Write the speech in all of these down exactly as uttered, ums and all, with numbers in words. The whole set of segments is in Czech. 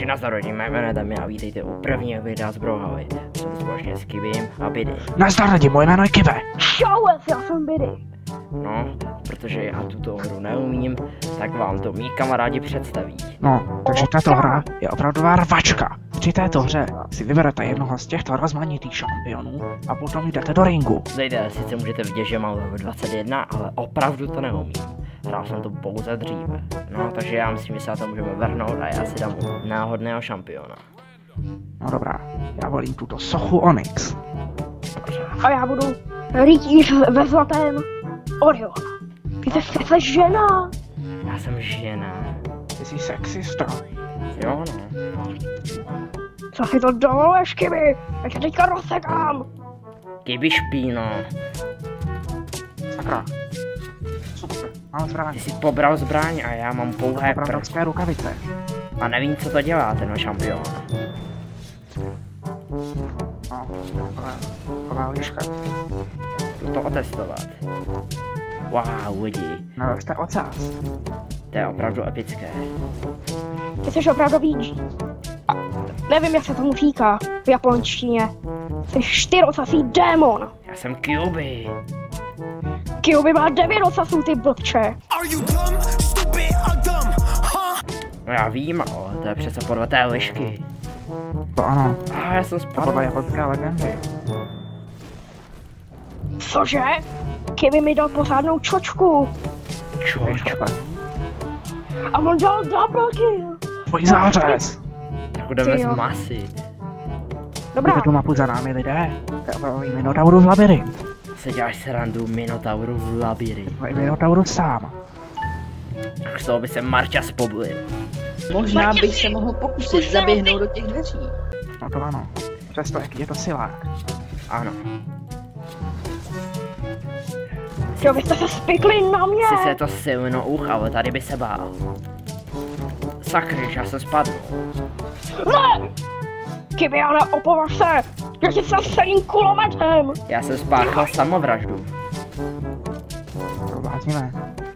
Takže na zdarodí, mé jméno je Dami a vítejte u prvního videa z Brawlhally. Jsem společně s Kibim a Biddy. Na zdarodí, moje jméno je Kibe. Čau, já jsem Biddy. No, protože já tuto hru neumím, tak vám to mý kamarádi představí. No, takže tato hra je opravdová rvačka. Při této hře si vyberete jednoho z těchto rozmanitých šampionů a potom jdete do ringu. Zde sice můžete vidět, že mám level dvacet jedna, ale opravdu to neumím. Hrál jsem to pouze dříve. No, takže já myslím, že se na to můžeme vrhnout a já si dám náhodného šampiona. No dobrá, já volím tuto sochu Onyx. A já budu rytíř ve zlatém Orion. Ty jsi přece žena. Já jsem žena. Ty jsi sexista. Jo no. Co si to dovoluješ, Kibi? Já tě teďka rozsekám. Kibi špíno. Sakra. Super, mám zbraň. Ty jsi pobral zbraň a já mám pouhé prst. rukavice. A nevím, co to dělá ten šampion. No, ale taková liška. Jdu to otestovat. Wow, lidi. No, jste ocas. To je opravdu epické. Ty jsi opravdový G. A nevím, jak se tomu říká v japonštině. Jsi čtyřocasý démon. Já jsem Kyubi. Kyubi má devět ocasů, ty blbče. No já vím, ale to je přece podle té lišky. To ano. A já jsem To spadl. podle japonské legendy. Cože? Kibi mi dal pořádnou čočku. Čočka. A on dal double kill. Tvoj zářez. Tak jdeme Ty jo. zmasit. Dobrá. Vidíte tu mapu za námi, lidé? To je opravdu Minotaurův labirint. Se děláš srandu Minotauru v labirint. To je Minotaurus sám. Tak z toho by se Marťas poblil. Možná bych se mohl pokusit zaběhnout do těch dveří. No to ano. Přesto, jaký je to silák. Ano. Jo, vy jste se spikli na mě. Sice je to silno uch, ale tady by se bál. Sakryš, já jsem spadl. Ne! Kibi, já neopovaž se! Já ti se celým kulometem! Já jsem spáchal samovraždu. To blázníme.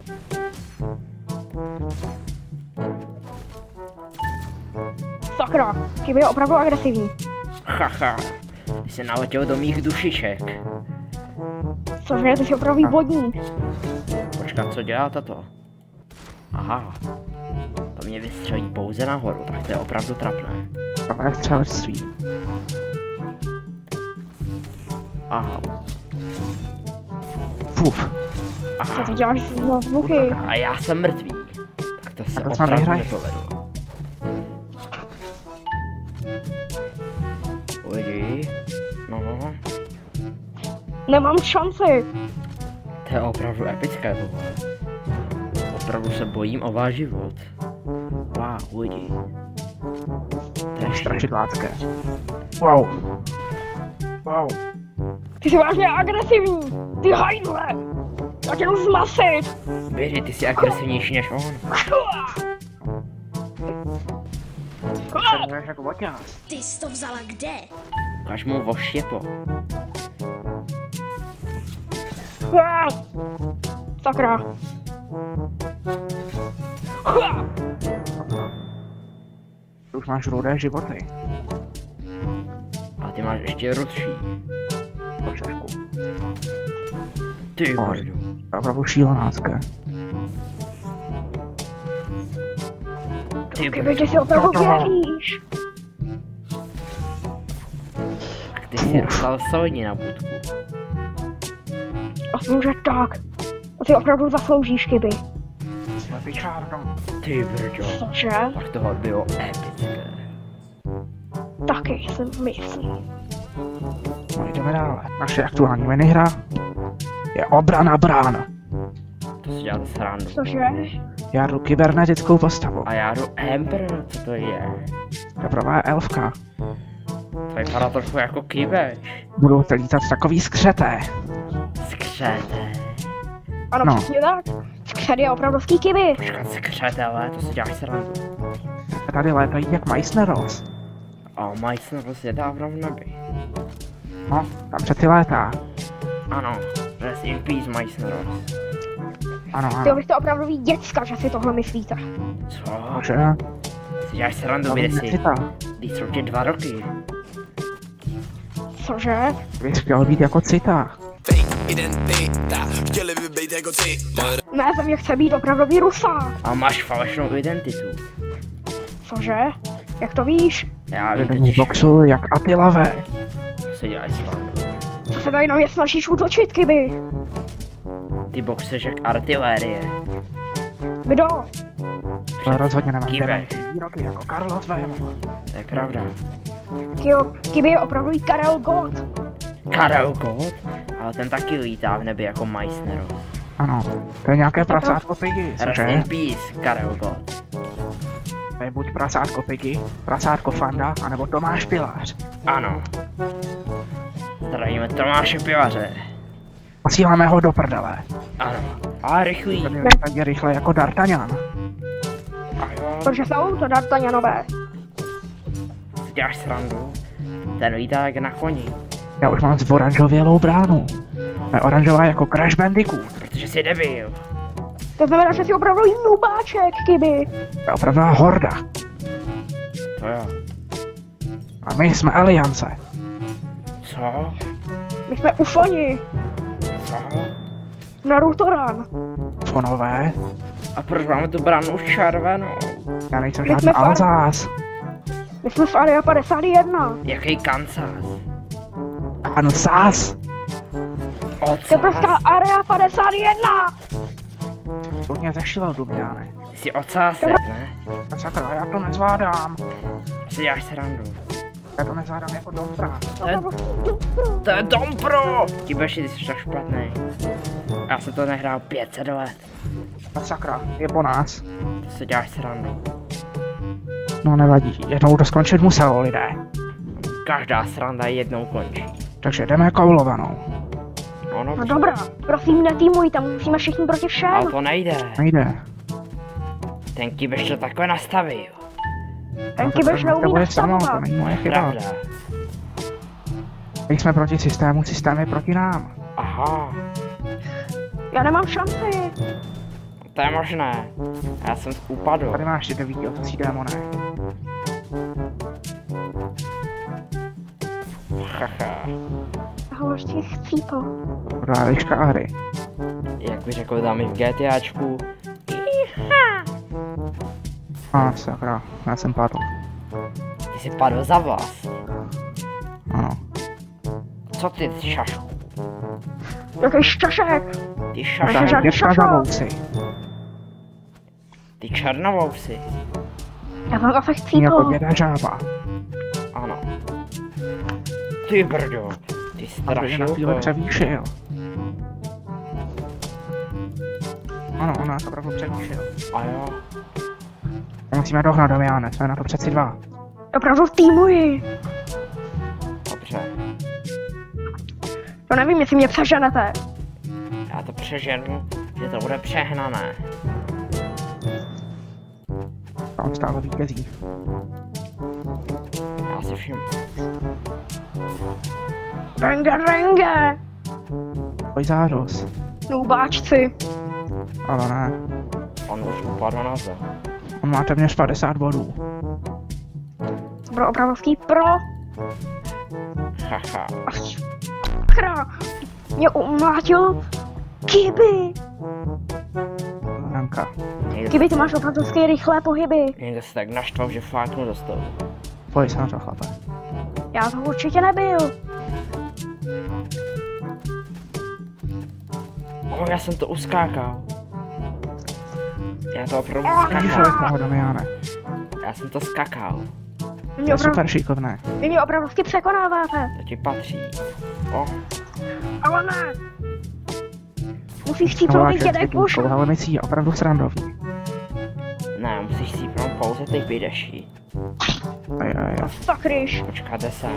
Sakra, Kibi je opravdu agresivní. Haha. Ty jsi naletěl do mých dušiček. Cože, ty jsi opravdu vodník. Počkat, co dělá toto? Aha. To mě vystřelí pouze nahoru, tak to je opravdu trapné. To je střelectví. Aha. Fuf. Co Aha. ty děláš za zvuky? A já jsem mrtvý. Tak to se A to snad opravdu nehraj. nepovedlo. Lidi. No. Nemám šanci. To je opravdu epické tohle. Opravdu se bojím o váš život. Wow, lidi. To je strašidlácké. Wow. Wow. Ty jsi vážně agresivní. Ty hajdle. Já tě jdu zmasit. Běži, ty jsi agresivnější než on. To je jako voťás. Ty jsi to vzala kde? Ukaž mu voštěpo. Sakra. Ty už máš rudé životy. A ty máš ještě rudší. Počešku. Ty Oj. brďo. To je opravdu šílenácké. Ty Kibi, ty brďo. si opravdu věříš. Tak ty jsi dostal solidně na budku. Aspoň, že tak. To si opravdu zasloužíš, Kibi. Slepý čárno. Ty brďo. Cože? Tak tohle bylo epické. Taky jsem myslím. No jdeme dále. Naše aktuální minihra je obrana brán. To si děláte srandu. Cože? Já jdu kybernetickou postavu. A já jdu Emperor, co to je? Dobrá elfka. To vypadá trochu jako kybeš. Budou to lítat takový skřeté. Skřete. Ano, No. přesně tak. Skřet je opravdovský Kibi. Počkat, skřete, ale to si děláš srandu. Tady létají jak Meissneros. A Majsner prostě dávno v nebi. No, tam přeci létá. Ano, rest in peace, Majsneros. Ano, Ty ano. bych to opravdu ví děcka, že si tohle myslíte. Co? Bože. Si děláš srandu, vyjde si. Když jsou tě dva roky. Cože? Bys chtěl být jako Cita. Ne, ze mě chce být opravdový Rusák. A máš falešnou identitu. Cože? Jak to víš? Já vím Jeden totiž, boxu jak Attila V. si děláš srandu. Co se tady na mě snažíš útočit, Kyby? Ty boxuješ jak artilérie. Kdo? To rozhodně nemá Kýve. výroky jako Carlos V. To je pravda. Kyo, Kyby je opravdový Karel Gott. Karel Gott? Ale ten taky lítá v nebi jako Meissner. Ano, to je nějaké prasátko Piggy, Rest cože? in peace, Karel Gott. To je buď prasátko Piggy, prasátko Fanda, anebo Tomáš Pilář. Ano. Zdravíme Tomáše Pivaře. Posíláme ho do prdele. Ano. A rychlý. To je tak rychle jako D'Artagnan. A jo, Protože jsou to D'Artagnanové. si děláš srandu. Ten lítá jak na koni. Já už mám z oranžovělou bránu. To je oranžová jako Crash Bandicoot. Protože jsi debil. To znamená, že jsi opravdový nubáček, Kyby. To je opravdová horda. To jo. A my jsme aliance. Co? My jsme ufoni. Co? Narutoran. Fonové, A proč máme tu branu červenou? já nejsem My žádný jsme far- Alzás. My jsme v Area padesát jedna. Jaký Kansas? Kansas. To je prostě Area padesát jedna. To mě zešilo, Dumiáne. Ty jsi ocásek, ne? A sakra, já to nezvládám. Si děláš srandu. Já to nezvládám jako Dompra. To je, to je Dompro! Ti beši, ty jsi tak špatný. Já jsem to nehrál pět set let. A sakra, je po nás. To si děláš srandu. No nevadí, jednou to skončit muselo, lidé. Každá sranda jednou končí. Takže jdeme koulovanou. Ono, No dobrá, prosím netýmuj, tam musíme všichni proti všem. ale to nejde. Nejde. Ten kýbeš to takhle nastavil. Ten Kybež to neumí bude samo, to nastavovat. není moje chyba. Pravda. My jsme proti systému, systém je proti nám. Aha, Já nemám šanci. to je možné. Já jsem upadl. Tady máš ty devíti otocí démone. Haha. Ahoj, ti chcípl. Podávej škáry. Jak by řekl dámy v GTAčku. A sakra, já jsem padl. Ty jsi padl za vlas. Ano. Co ty, ty šašku? Jaký šťašek. Ty Takže šašku. žádný Dětka za šašo. vouci. Ty černovousy. Já jsem zase Jako chcípl. děda žába. Ano. Ty brďo. Ty Aby na chvíli strašilko. převýšil. Ano, on nás opravdu převýšil. A jo. Musíme dohnat, Damiane, jsme na to přeci dva. Opravdu týmuji. Dobře. To nevím, jestli mě přeženete. Já to přeženu, že to bude přehnané. Tam stále vítězí. Já si všim. Renge, renge. Pojď zářos. Nubáčci. Ale ne. On už upadl na zem. On má téměř padesát bodů. To byl opravdovský pro. Haha. Sakra. Mě umlátil Kyby. Ranka. Někdo, Kyby, ty máš opravdovský rychlé pohyby. někdo se tak naštval, že fláknu do stolu. Pojď se na to, chlape. Já to určitě nebyl. O, já jsem to uskákal. Já to opravdu Vidíš, skakal. ale toho, Damiane. Já jsem to skakal. Vy To mě, je opravdu, super šikovné. vy mě opravdovsky překonáváte. To ti patří. O, Ale ne. Musíš No, cípnout váš ty dědek už. ale my si je opravdu srandový. ne, musíš si pro pouze ty vydeší. Aj, aj, aj. Sakryš. Počkáte se.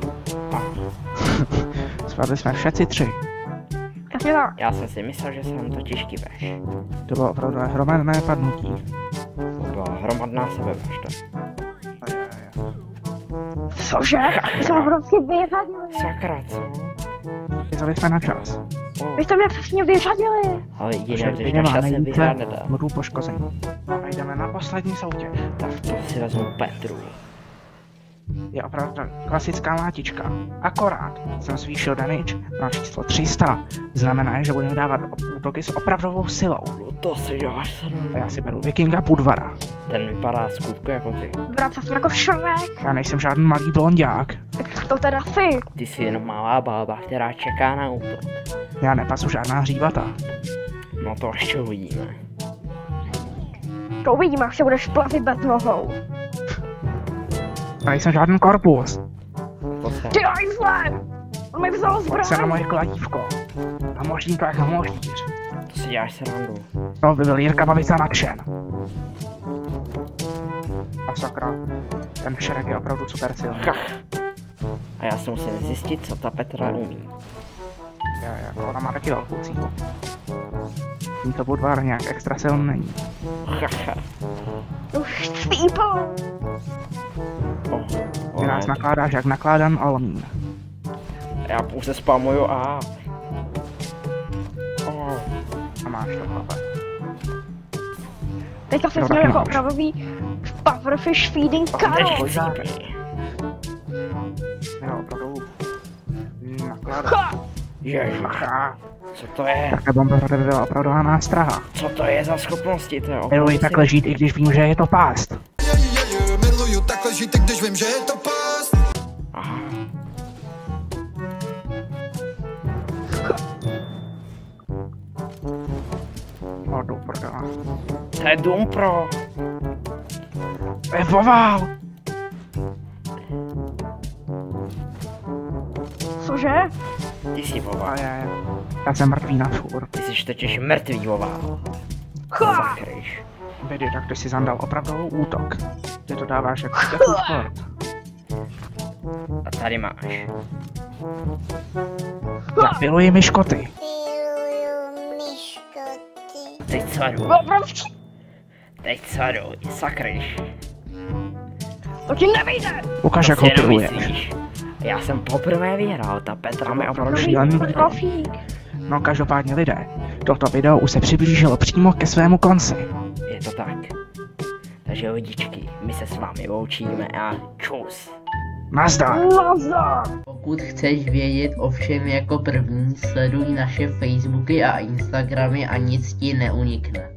Spadli jsme všetci tři. Přesně tak. Já jsem si myslel, že jsem totiž kybeš. To bylo opravdu hromadné padnutí. To byla hromadná sebevražda. Aj, aj, aj. Cože? Ty jsem opravdovsky vyřadil. Sakra, co? Vyzali jsme na čas. Oh, Vy jste mě přesně vyřadili. ale jinak, Že když vy na čase nemáte vyhrát nedá. budu poškození. No a jdeme na poslední soutěž. Tak to si vezmu Petru. Je opravdu klasická mátička. Akorát jsem zvýšil damage na číslo tři sta. Znamená, že budeme dávat útoky s opravdovou silou. No to si dáš se A já si beru Vikinga Budvara. Ten vypadá skutku jako ty. Vrace jsem jako Shrek. Já nejsem žádný malý blonďák. Tak to teda jsi. Ty jsi jenom malá bába, která čeká na útok. Já nepasu žádná hřívata. No to ještě uvidíme. To uvidíme, jak se budeš plavit bez nohou. Já nejsem žádný korpus. To se... Ty hajzle! On mi vzal Pojď se na zbraň. moje kladívko. A možný to jak moříř. To si děláš srandu. To by byl Jirka Babica nadšen. A sakra, ten Šrek je opravdu super silný. Kach. A já si musím zjistit, co ta Petra umí. Já, jako ona má taky velkou sílu. Tím to Budvar nějak extra silný není. Chacha. Už cípal. Oh, Ty nás nakládáš jak nakládan Almín. já pouze spamuju a... Oh. A máš to, chlape. Teďka se To jsme taky jako máš. opravdový Powerfish feeding Teď Karol. chcípej. Jo, opravdu. Nakládáš. Ha! Ježiš, Aha. co to je? Také bomba pro tebe byla opravdová nástraha. Co to je za schopnosti, to je Miluji takhle žít, i když vím, že je to pást. Miluju takhle žít, i když vím, že je to past. Aha. O, jdu prdela. To je Doom Pro. To je voval! Cože? Ty jsi vová. A je, já jsem mrtvý na furt. Ty jsi totiž mrtvý vová. Ha! Zakryš. Bedy, tak ty si zandal opravdovou útok. Ty to dáváš jako Death Sport. A tady máš. Já miluji myškoty. Teď caruj. Obrovský. Teď caruj. Sakryš. To ti nevyjde. Ukaž, jak To ho si jenom piluješ. myslíš. Já jsem poprvé vyhrál, ta Petra mi opravdu šílený šílený. výkon. Profík. No každopádně lidé, toto video už se přiblížilo přímo ke svému konci. Je to tak. Takže lidičky, my se s vámi loučíme a čus. Nazdar! Nazdar. Pokud chceš vědět o všem jako první, sleduj naše Facebooky a Instagramy a nic ti neunikne.